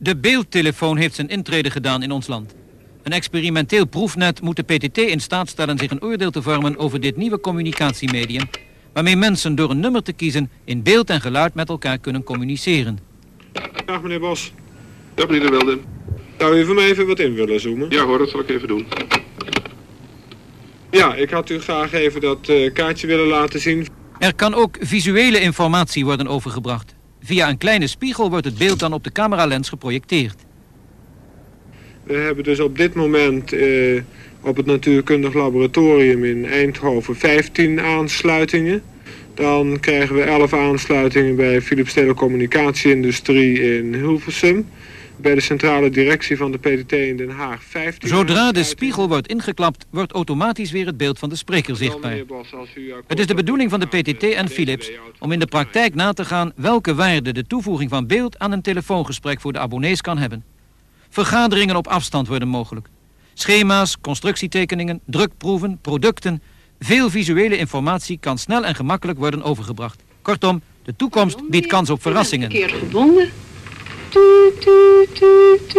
De beeldtelefoon heeft zijn intrede gedaan in ons land. Een experimenteel proefnet moet de PTT in staat stellen zich een oordeel te vormen over dit nieuwe communicatiemedium, waarmee mensen door een nummer te kiezen in beeld en geluid met elkaar kunnen communiceren. Dag meneer Bos. Dag meneer De Wilde. Zou u voor mij even wat in willen zoomen? Ja hoor, dat zal ik even doen. Ja, ik had u graag even dat kaartje willen laten zien. Er kan ook visuele informatie worden overgebracht. Via een kleine spiegel wordt het beeld dan op de cameralens geprojecteerd. We hebben dus op dit moment op het Natuurkundig Laboratorium in Eindhoven 15 aansluitingen. Dan krijgen we 11 aansluitingen bij Philips Telecommunicatieindustrie in Hilversum. Bij de centrale directie van de PTT in Den Haag 15. Zodra de spiegel wordt ingeklapt, wordt automatisch weer het beeld van de spreker zichtbaar. Het is de bedoeling van de PTT en Philips om in de praktijk na te gaan welke waarde de toevoeging van beeld aan een telefoongesprek voor de abonnees kan hebben. Vergaderingen op afstand worden mogelijk. Schema's, constructietekeningen, drukproeven, producten. Veel visuele informatie kan snel en gemakkelijk worden overgebracht. Kortom, de toekomst biedt kans op verrassingen. Verkeerd verbonden. Tuut, tuut, tuut.